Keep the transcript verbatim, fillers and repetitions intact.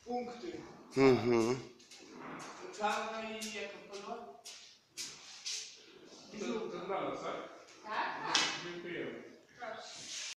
punkty. Mhm. Czarna i jaka kolor? To, to dla nas, tak? Tak, tak. Dziękuję.